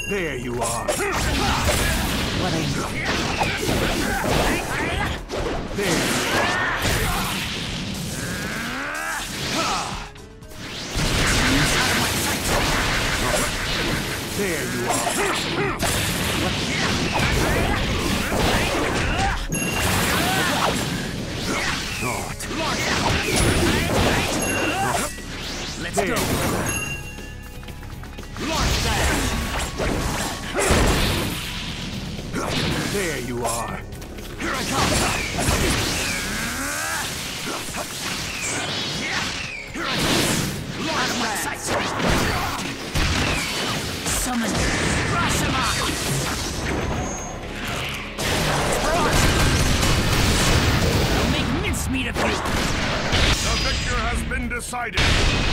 There you are. What are you? There. There you are. Let's go. There you are. Here I come. Here I come. Out of my sight. Summon Rashomon. I'll make mincemeat of you. The victor has been decided.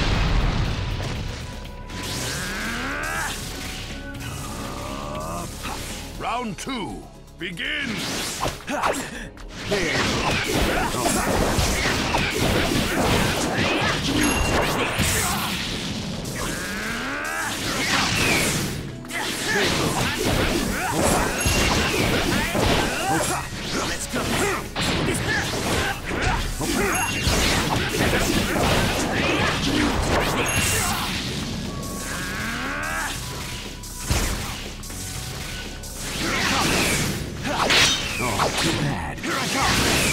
Round 2, begin! There. Let's go. Oh, too bad. Here I come.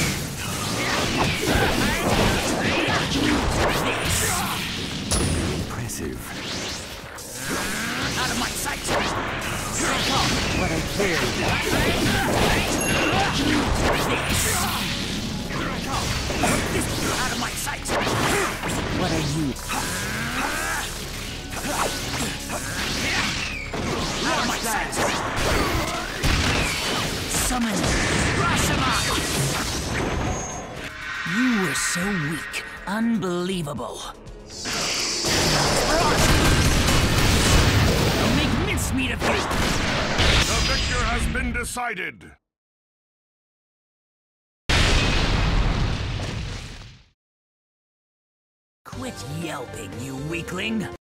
Impressive. Out of my sight. Here I come. What a kill. Here I come. Out of my sight. What are you? Out of my sight. Summon Rashomon. You were so weak. Unbelievable. I'll make mincemeat of you. The victor has been decided. Quit yelping, you weakling.